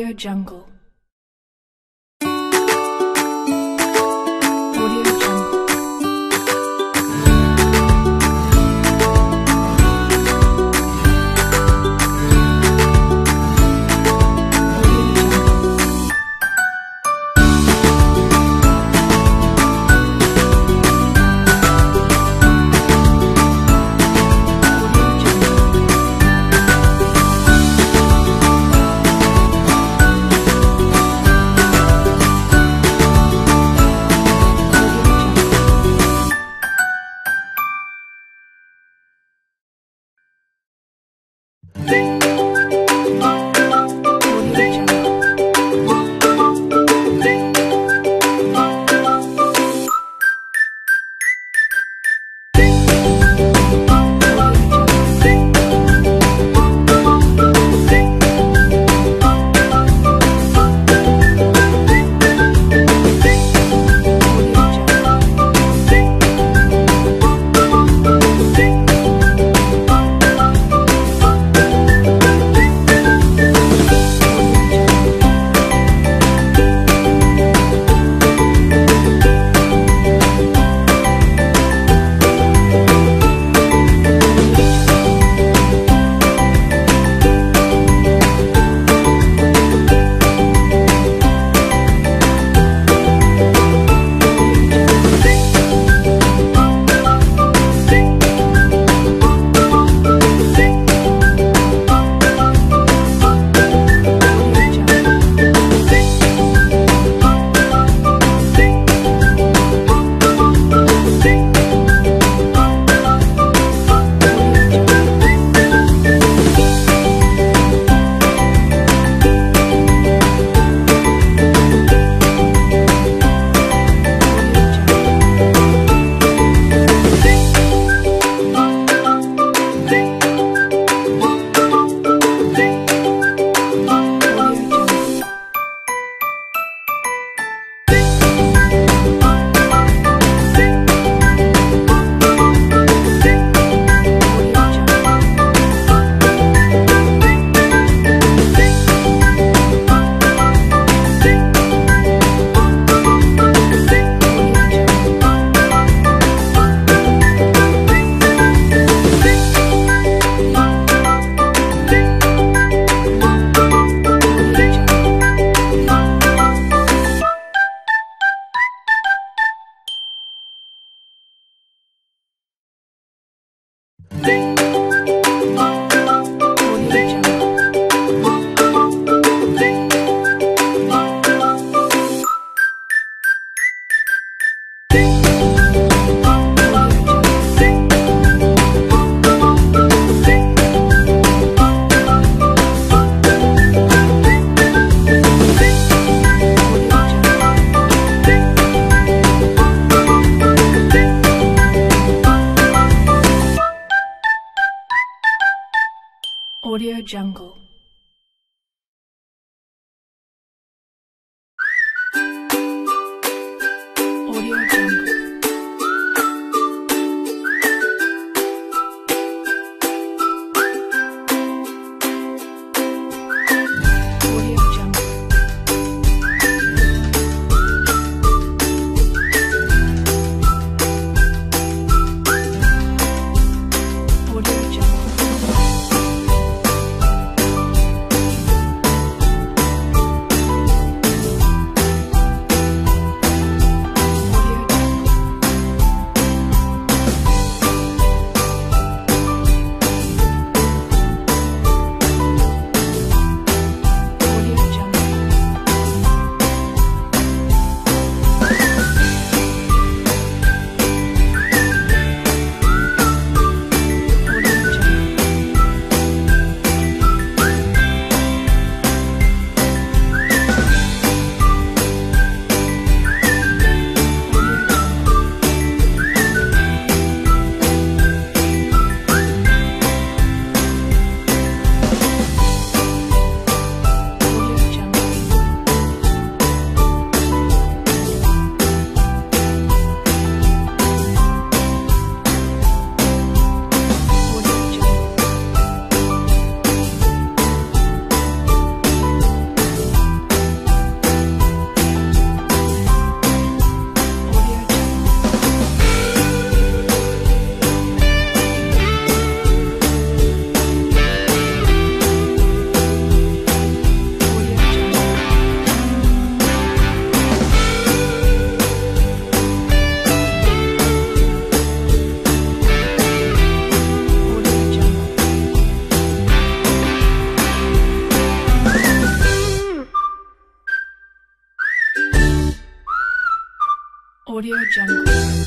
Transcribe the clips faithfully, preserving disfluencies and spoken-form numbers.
Audio Jungle. Audio Jungle. Audio Jungle. Audio Jungle. Audio Jungle. Audio Jungle.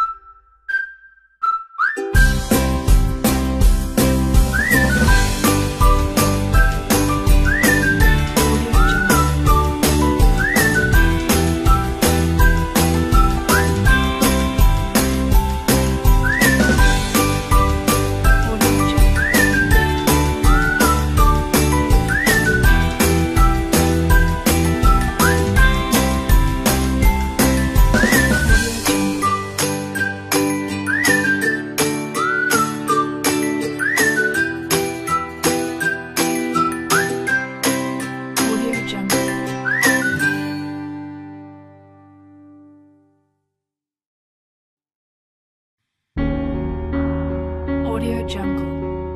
Audio Jungle.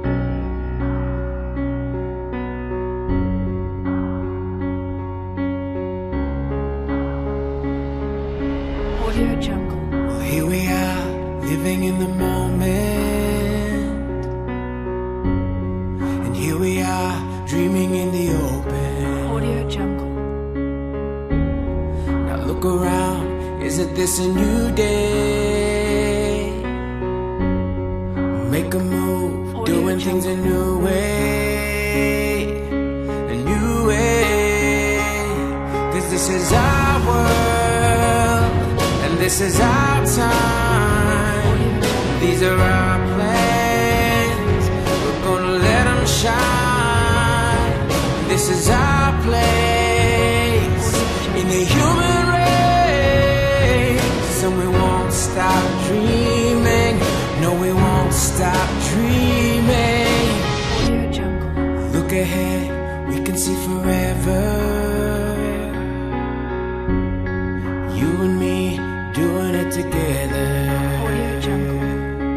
Audio Jungle. Well, here we are, living in the moment, and here we are, dreaming in the open. Audio Jungle. Now look around, isn't this a new day? Make a move, Audio doing Jungle. things a new way, a new way. Cause this is our world, and this is our time. These are our plans, we're gonna let them shine. This is our place in the human race, and we won't stop dreaming. No, we won't stop dreaming. Audio Jungle. Look ahead, we can see forever. You and me doing it together. Audio Jungle.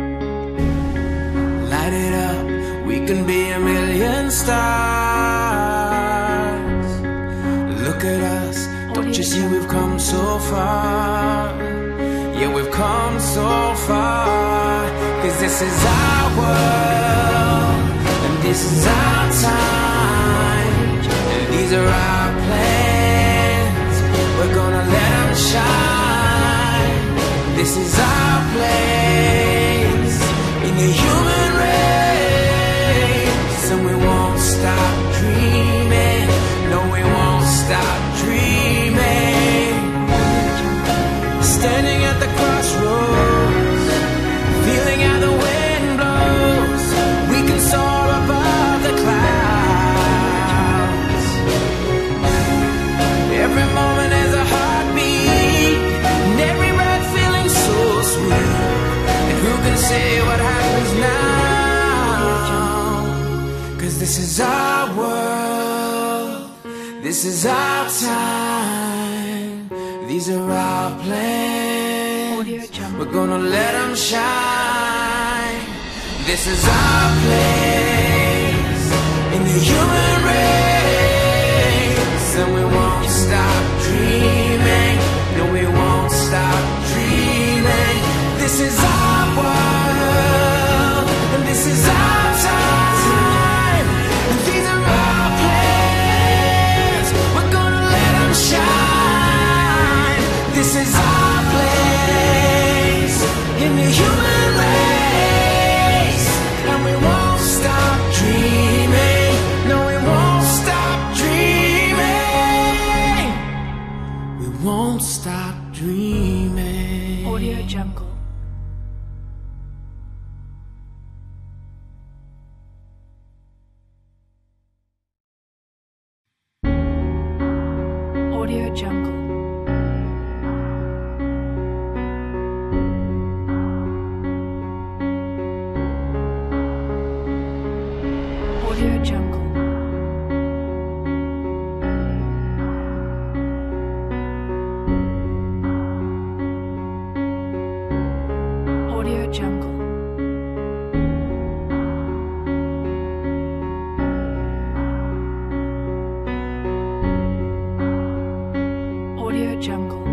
Light it up, we can be a million stars. Look at us, don't you see we've come so far? Yeah, we've come so far. Cause this is our world, and this is our time, and these are our plans. We're gonna let them shine. This is our place in the human race, and we won't stop dreaming. No, we won't stop dreaming. Standing at the crossroads, feeling how the wind blows. We can soar above the clouds. Every moment is a heartbeat, and every breath feeling so sweet. And who can say what happens now? Cause this is our world, this is our time, these are our plans. Audio Jungle. We're gonna let them shine. This is our place in the human race, and we won't stop dreaming. No, we won't stop dreaming. This is our world, and this is our time, and these are our plans. We're gonna let them shine. This is our place in the human race, and we won't stop dreaming. No, we won't stop dreaming. We won't stop dreaming. Audio Jungle. Audio Jungle. Audio Jungle. Audio Jungle. Audio Jungle.